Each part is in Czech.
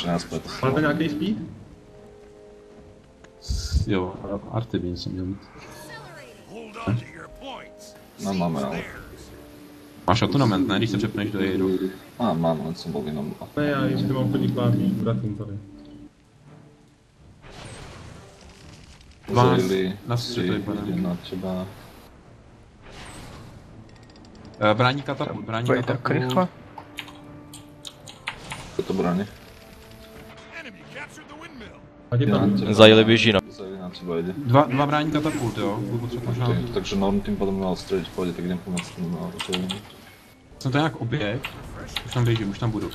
ještě náspět. Máte nějaký speed? Jo, Artebin jsem měl mít. No máme, ale. Máš autonomент, ne? Když se přepneš do jejdu. Mám, len jsem byl jenom. Ne, já ještě mám plný plán, bratům tady. Uzorili na střed tady padne. na třeba. Brání katapult, brání Bude tak rychle. katapult. Co to bráně? A tě tam... Zajeli běží, no. Zajeli na třeba jde. Dva brání katapult, jo? Budu potřebovat možná... Takže Norm tím potom měl střelit v pohodě, tak jdem pomoct tomu na to. Jsem to nějak oběh. Už tam běžím, už tam budu.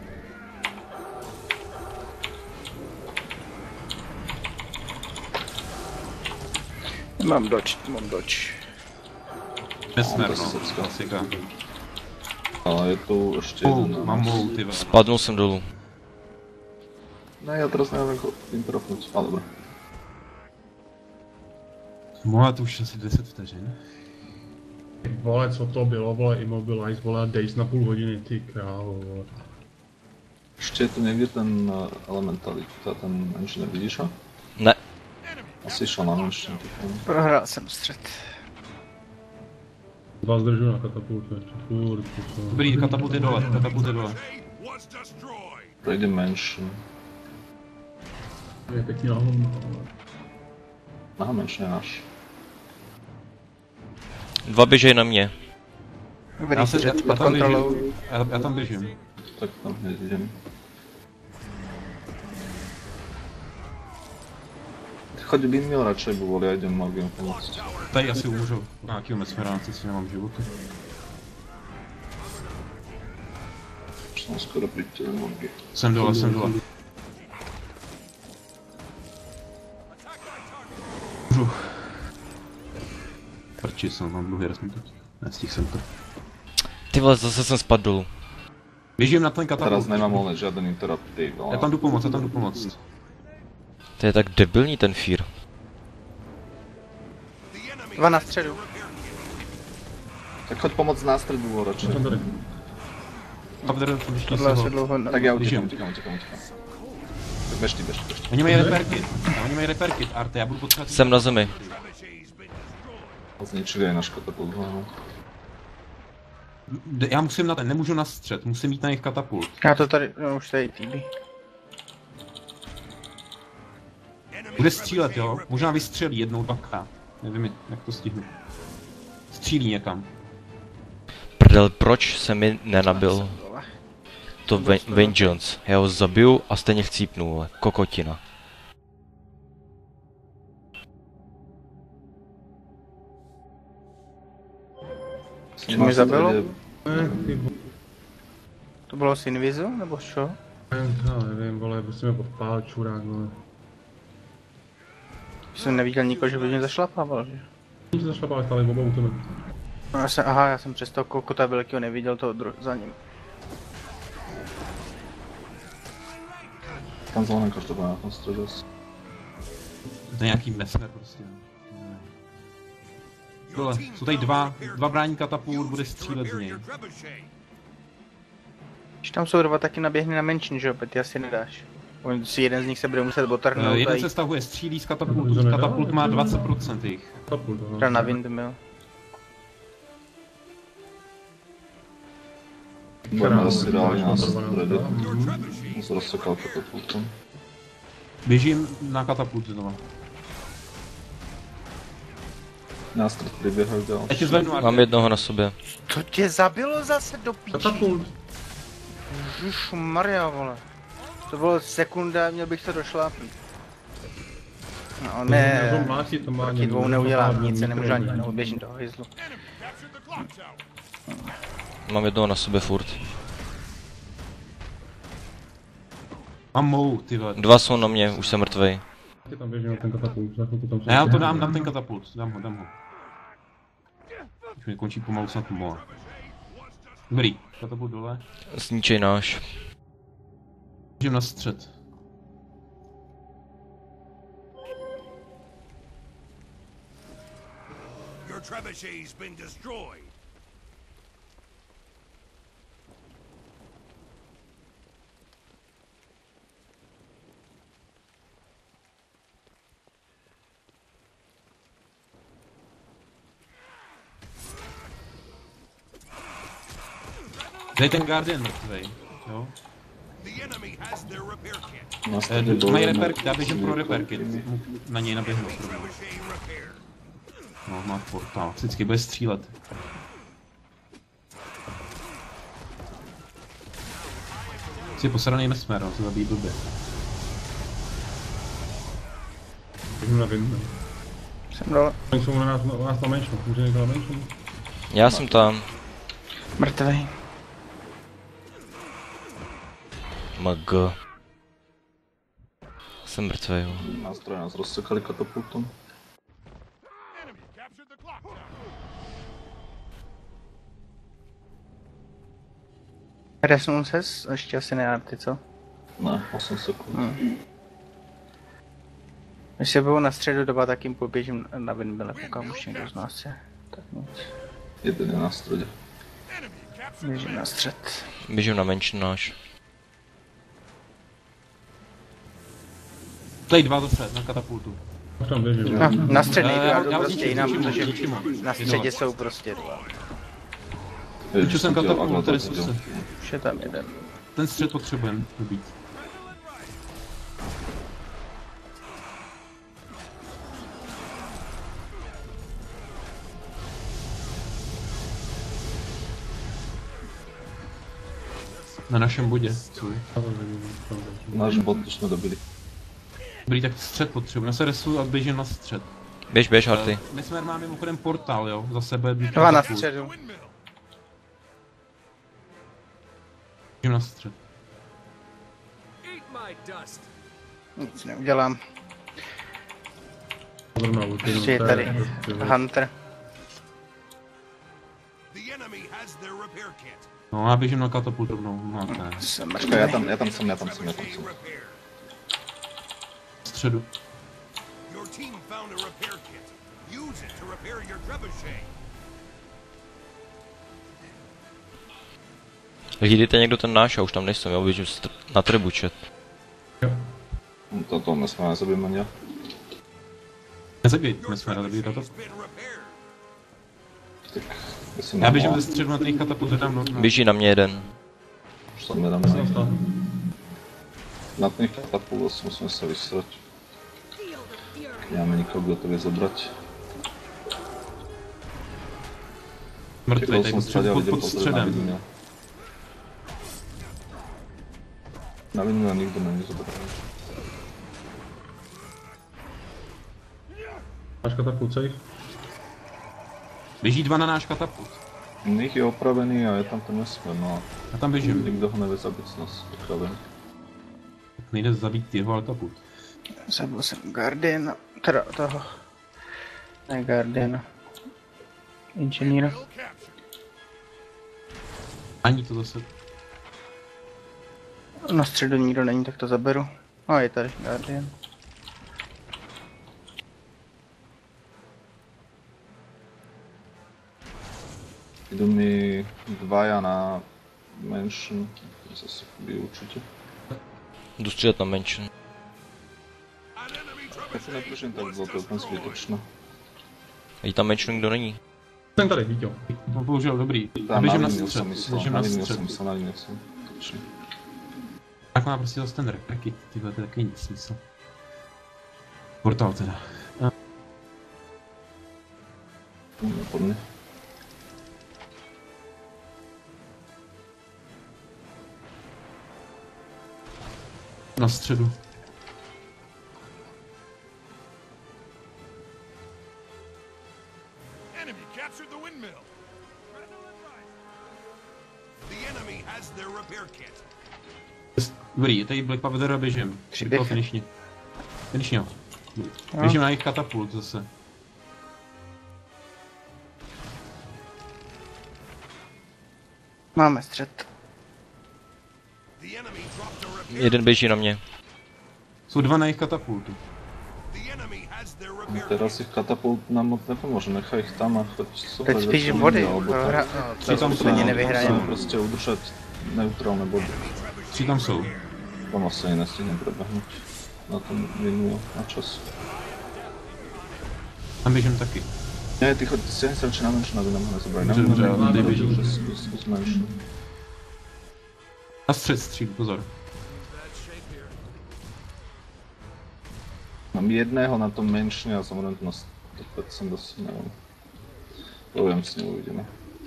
Mám doč. Nesmer, to no. Srbsko. Klasika. Ale je tu ještě jeden. Mám mou, ty vole. Spadnul jsem dolů. Ne, já teraz nevím, jako interrupnout. Ale dobré. Mohla to už asi 10 vteřin. Vole, co to bylo, vole, Immobilize, vole, Days na půl hodiny, ty krávo, vole. Ještě je tu někde ten elementalita, ten engineer, vidíš ho? Ne. Asi šel na menšinu. Prohrál jsem střed. Dva zdržu na katapultu, ještě furt, co. Dobrý, katapult je dole, katapult je dole. Projde menšinu. Je pěkný lahom. Aha, menšinu je náš. Dva běžej na mě. Dobrý střed pod tam kontrolou. běžím. Já tam běžím. Tak tam hned jdem. Choď by měl radši, bo vole, já jdem magiem pomoct. Tady asi umřu. Nějakýho mesmeránce si nemám životu. Už jsem skoro při těle magie. Jsem dole, jsem dole. Můžu. Prči jsem, mám dlouhý resmítek. Nestihl jsem to. Ty vole, zase jsem spadl dolů. Běžím na ten katapult. Teraz nemám vole žádný interrupt, ty vole. Já tam jdu pomoct, já tam jdu pomoct. To je tak debilní ten fír. Dva na středu. Tak choď pomoct nástřed bylo radši. Jsem tady. Tohle asi dlouho ne... Tak já Běžím. utíkám. Tak běž ty. Oni mají reperkit. Oni mají reperkit, Arte, já budu potřebovat... Jsem na zemi. Zničili je náš katapult, no. Já musím na ten, nemůžu na střed, musím jít na jejich katapult. Já to tady, no už tady TB. Bude střílet, jo? Možná vystřelí jednou, dvakrát. Nevím, jak to stihnu. Střílí někam. Prdel, proč se mi nenabil to Vengeance? Já ho zabiju a stejně chcípnu, vole. Kokotina. Co mi zabilo? Ty To bylo z Invizu, nebo čo? já nevím, vole, prostě mě podpál čurák, vole. Jsem neviděl nikoho, že by mě zašlapával, že? Nic zašlapal, stále oba u tebe. No, já jsem přes toho kokota velkého neviděl toho za ním. Tam zvonem každopádně na tom středu. To je nějaký mesmer prostě. Dole, jsou tady dva brání katapult, bude střílet z něj. Když tam jsou dva, taky naběhne na menšin, že jo, ty asi nedáš. On si jeden z nich se bude muset botrhnout Jeden a se stahuje, střílí z katapultu, katapult má 20% jich. Katapult, jít na windmill. Budeme asi dál nás ready. On se rozsekal katapultem. Běžím na katapult znova. Nástroj přiběhal dál. Já tě zvednu, Arte. Mám jednoho na sobě. To tě zabilo zase do píči. Katapult. Maria, vole. To bylo sekunda, měl bych se došlápnout. No ne, proti dvou neudělám nic, nemůžu ani jednou, běžím do hajzlu. Mám jednoho na sobě furt. Mám mou, ty vole. Dva jsou na mě, už jsem mrtvej. Ty tam běžím na ten katapult, za chvilku tam A já to dám ten katapult, dám ho. Už mi končí pomalu snad moa. Dobrý, katapult dole. Zničej náš. Běžím na střed. Your trebuchet's been destroyed. Tady ten Guardian mrtvej, jo? The enemy has their repair kit. Na středě Mají dole, repair, já běžím pro repair kit. Na něj naběhnu. Trebuchet repair. No, má portál. Vždycky bude střílet. Jsi posranej mesmer, no, to zabíjí blbě. Běžím na windmill. Jsem dole. Oni jsou na nás na menšinu, může někdo na menšinu? Já jsem tam. Mrtvej. MG. Jsem mrtvej, jo. nástroje nás rozsekali katapultom. Resnul ses? Ještě asi ne, ty co? Ne, 8 sekund. Když se bylo na středu doba, tak jim poběžím na windmill, koukám už někdo z nás je. Tak nic. Jeden je na středě. Běžím na střed. Běžím na menšinu náš. Tady dva zase, na katapultu. Už tam běžím. Na střed nejdu, já jdu já prostě zničím, jinam, zničím, protože zničím ho. na středě jsou prostě dva. Čo jsem katapult, tady jsou se. Už je tam jeden. Ten střed potřebujeme dobít. Na našem bodě. Náš bod už jsme dobili. Dobrý, tak střed potřebujeme. Já se resu a běžím na střed. Běž, Harty. My jsme máme mimochodem portál, jo? Za sebe. Dva na středu. Běžím na střed. Nic neudělám. Zrovna Ještě je tady Hunter. The enemy has their repair kit. No, já běžím na katapult rovnou. No, ne. Jsem Počkej, mrtvej. já tam jsem. Repair. Středu. Your team found a repair kit. Use it to repair your trebuchet. Hlídejte někdo ten náš, já už tam nejsem, já běžím na trebučet. To nesmíme, nezabijeme mě. Nezabijte, my jsme zabili Trebuchet katapult. has been repaired. Tak, jestli Já mám běžím mal, ze středu na ten katapult, tam no. Běží na mě jeden. už tam nedám na ten katapult, musíme se vysrat. Nemáme nikoho, kdo to vie zobrať. Mrtvej, tady Čekal jsem střed, pod na středem. Windmill. Na Windmill nikdo není zobraný. Máš katapult safe? Běží dva na náš katapult. Nich je opravený a je tam ten nesmír, no. Já tam běžím. Nikdo ho nevie zabít z nás, opravený. Nejde zabít jeho katapult. Zabil jsem Guardiana. Teda toho. Ne Guardiana. Inženýra. Ani to zase. Na středu nikdo není, tak to zaberu. A je tady Guardian. Idú mi dvaja na menšinu, zase chybí určite. Jdu střílet na menšinu. Ja si nepřiším tak bylo to úplně zbytočné. A tam menšinu nikdo není. Jsem tady, Víťo. No bohužel, dobrý. Já Tam běžím na Windmill střed. jsem myslel, Běžím na na Windmill střed. jsem myslel, na Windmill jsem. Točně. Tak má prostě zase ten repair tyhle, to je taky nic smysl. Portál teda. Po mne. Na středu. Enemy captured the windmill. The enemy has their repair kit. Dobrý, tady Black Powder a běžím. Přiběh. Finishně. Finishně ho. Běžím na jejich katapult zase. Máme střed. The enemy dropped a repair. Jeden běží na mě. Jsou dva na jejich katapultu. The enemy has their repair kit. Teraz ich katapult nám moc nepomôže, nechaj ich tam a choď sa Teď spíš vody. Hra... Co tam jsou? Ani nevyhrajeme. Musíme prostě udržať neutrálne body. Tři tam jsou. Tam asi ani nestihnem prebehnuť na tom Windmill na čas. Tam běžím taky. Ne, ty choď, siahni sa radšej na menšinu, aby nám ho nezobrali. Dobře, dobře, já tady běžím. Zkus menšinu. Na střed stříl, pozor. Mám jedného na tom menším a samozřejmě na 100% asi nevím. Povím s ním, uvidíme.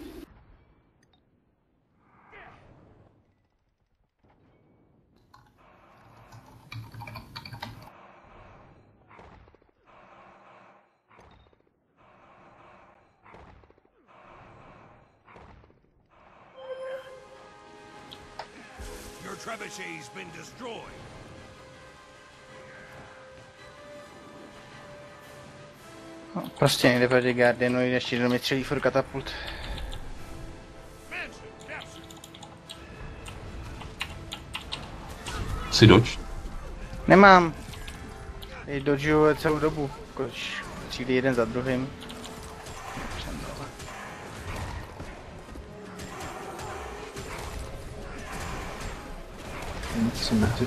Your trebuchet's been destroyed. No, prostě nejde proti Guardianu, ještě do mě střelí furt katapult. Mansion captured. Si doč. Nemám. Teď dodžuju celou dobu, když přijde jeden za druhým. Nic jsem nechtěl.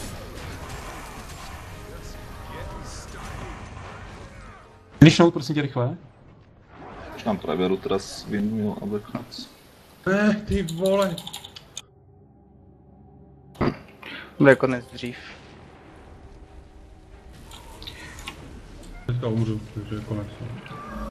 Finishnout, prosím tě, rychle. Už nám právě jdu teraz Windmill a Black Nuts. Ne, ty vole. Bude konec dřív. Teďka umřu, takže je konec.